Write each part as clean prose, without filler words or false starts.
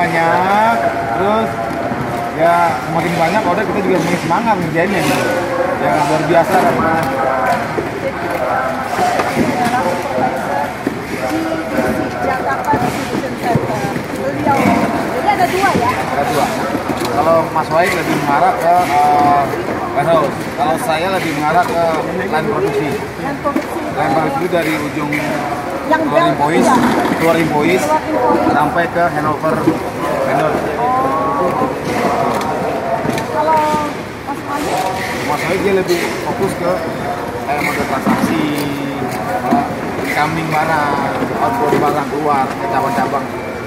banyak, terus ya semakin banyak order kita juga semakin semangat ngerjainnya gitu. Ya luar biasa kan. Jakarta Distribution Center. Beliau. Jadi ada dua ya? Ada dua. Kalau Mas Waik lebih mengarah ke warehouse. Kalau saya lebih mengarah ke line produksi. Dan produksi. Line produksi itu dari ujung Yang keluar invoice sampai ke handover vendor. Kalau Mas Waik dia lebih fokus ke kayak model transaksi, incoming barang, outbound barang keluar, ke cabang-cabang.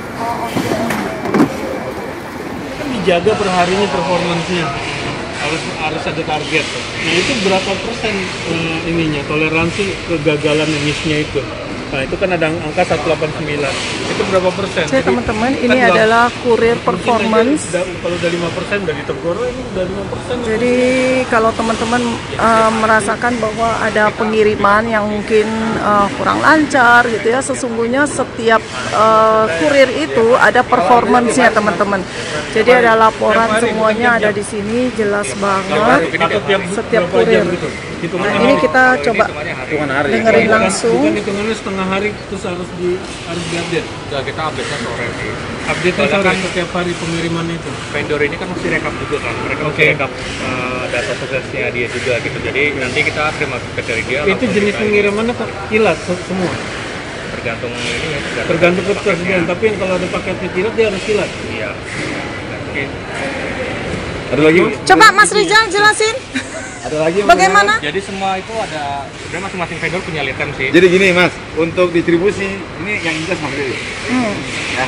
Kan dijaga per harinya performancenya, harus ada target. Nah itu berapa persen ininya toleransi kegagalan miss-nya itu? Nah itu kan ada angka 189. Itu berapa persen? Jadi teman-teman ini kan adalah kurir performance. Kalau udah 5% udah ditegur, ini udah 5%. Jadi kalau teman-teman merasakan bahwa ada pengiriman yang mungkin kurang lancar gitu ya, sesungguhnya setiap kurir itu ada performance-nya teman-teman. Jadi ada laporan semuanya ada di sini jelas banget setiap kurir. Nah ini kita coba dengerin langsung. Bukan hitungannya setengah hari terus harus diupdate. Udah kita update-nya sore sih. Update-nya sore setiap hari pengiriman itu. Vendor ini kan mesti rekap juga kan. Mereka mesti rekap data suksesnya dia juga gitu. Jadi nanti kita terima feedback dari dia. Itu jenis pengirimannya kilat semua. Tergantung ini ya. Tergantung ketersediaan. Tapi yang kalau ada paketnya kilat dia harus kilat. Iya. Oke. Ada lagi? Coba Mas Rizal jelasin. Ada lagi? Bagaimana? Jadi semua itu ada sebenarnya masing-masing vendor punya lead time sih. Jadi gini Mas, untuk distribusi ini yang jelas Mas Dede. Ya.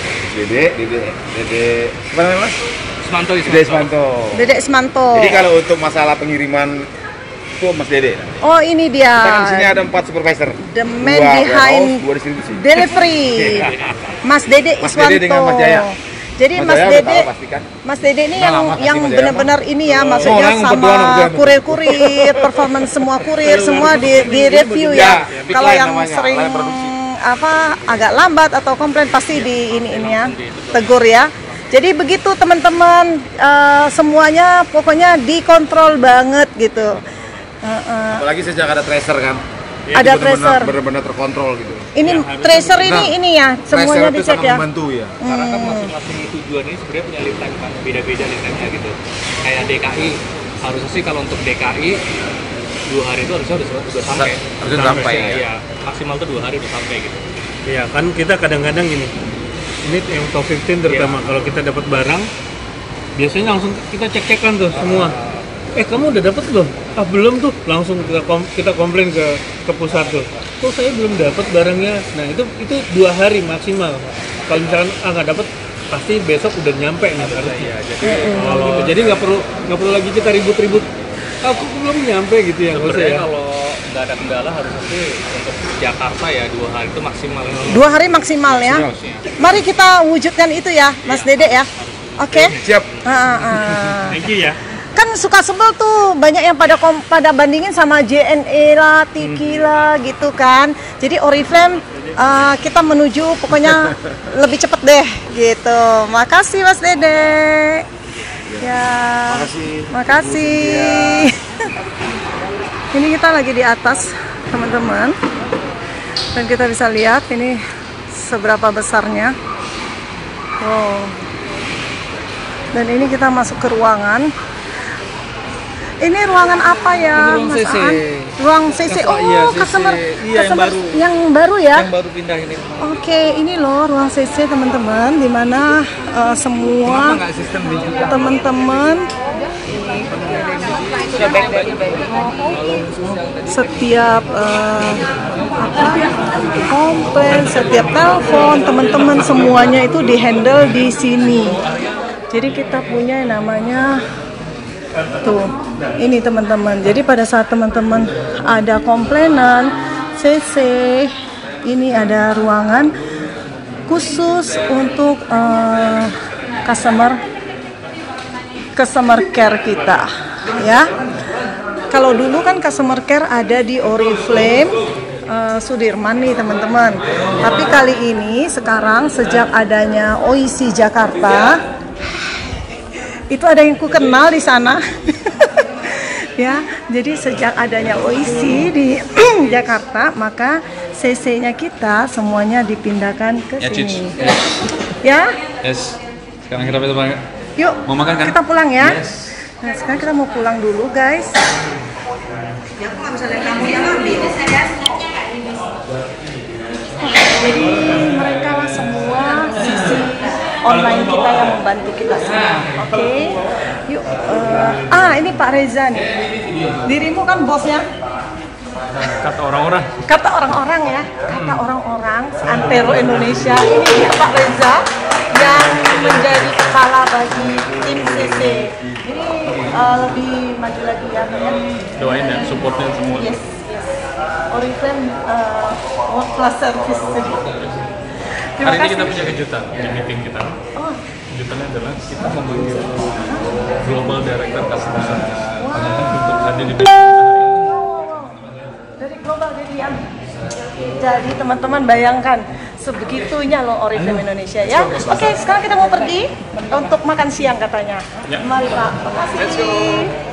Dede. Apa namanya Mas? Ismanto. Dedek Ismanto. Jadi kalau untuk masalah pengiriman itu Mas Dede. Oh ini dia. Kita di sini ada 4 supervisor. The man behind delivery. Mas Dede Mas Iswanto. Dede dengan Mas Jaya. Jadi Mas Dede ini yang benar-benar ini ya, maksudnya sama kurir-kurir, performance semua kurir semua di review ya. Kalau yang sering agak lambat atau komplain pasti di ini ya, tegur ya. Jadi begitu teman-teman, semuanya pokoknya dikontrol banget gitu. Apalagi sejak ada tracer kan. Ada tracer. Benar-benar terkontrol gitu. Ini ya, tracer ini ya, semuanya dicek ya. Membantu ya. Karena kan masing-masing tujuan ini sebenarnya punya lead time kan, beda-beda lead time-nya gitu. Kayak DKI, harusnya sih kalau untuk DKI 2 hari itu harusnya udah sampai. Harusnya sampai ya. Maksimal tuh 2 hari udah sampai gitu. Iya kan kita kadang-kadang gini. Ini yang top 15 terutama kalau kita dapat barang, biasanya langsung kita cek-cekan tuh semua. Kamu udah dapat belum? Belum tuh. Langsung kita komplain ke pusat tuh. Kok saya belum dapat barangnya? Nah itu 2 hari maksimal. Kalau misalkan nggak dapat, pasti besok udah nyampe nih harusnya. Jadi nggak perlu lagi kita ribut-ribut. Aku belum nyampe gitu ya. Sebenarnya kalau nggak ada kendala harusnya sih untuk Jakarta ya 2 hari itu maksimal. 2 hari maksimal ya. Mari kita wujudkan itu ya, Mas Dede ya. Oke. Siap. Thank you ya. Kan suka sebel tuh banyak yang pada bandingin sama JNE lah, Tiki lah gitu kan. Jadi Oriflame kita menuju pokoknya lebih cepet deh gitu. Makasih Mas Dede. Ya. Makasih. Ini kita lagi di atas teman-teman. Dan kita bisa lihat ini seberapa besarnya. Wow. Dan ini kita masuk ke ruangan. Ini ruangan apa ya, Ruang Mas CC. Aan? Ruang CC. Oh, iya, customer, iya, yang baru ya? Yang baru pindah ini. Oke, ini loh ruang CC teman-teman, dimana semua teman-teman setiap komplain, setiap telepon, teman-teman semuanya itu dihandle di sini. Jadi kita punya yang namanya tuh, ini teman-teman. Jadi pada saat teman-teman ada komplainan CC, ini ada ruangan khusus untuk customer care kita, ya. Kalau dulu kan customer care ada di Oriflame, Sudirman nih teman-teman. Tapi kali ini sekarang sejak adanya OIC Jakarta, itu ada yang ku kenal di sana. Ya, jadi sejak adanya OIC di Jakarta, maka CC-nya kita semuanya dipindahkan ke sini. Ya? Yes. Sekarang kita pulang. Yuk, mau makan kan? Kita pulang ya. Yes. Nah, sekarang kita mau pulang dulu, guys. Ya, aku nggak bisa lihat kamu yang ambil. Jadi mereka lah semua sisi online kita yang membantu kita semua. Oke. Yuk. Ini Pak Reza nih. Dirimu kan bosnya. Kata orang-orang. Kata orang-orang ya. Kata orang-orang seantero Indonesia. Ini dia Pak Reza yang menjadi kepala bagi tim CC. Ini lebih maju lagi ya, Pak ya. Doain ya, supportnya semua. Yes. Oriflame world class service. Hari ini kita punya kejutan di meeting kita. Oh. Kejutannya adalah kita memanggil Global Director Customer Service untuk hadir di meeting kita hari ini. Dari global jadi teman-teman bayangkan sebegitunya loh Oriflame Indonesia ya. Oke, sekarang kita mau pergi untuk makan siang katanya. Ya. Mari Pak. Terima kasih.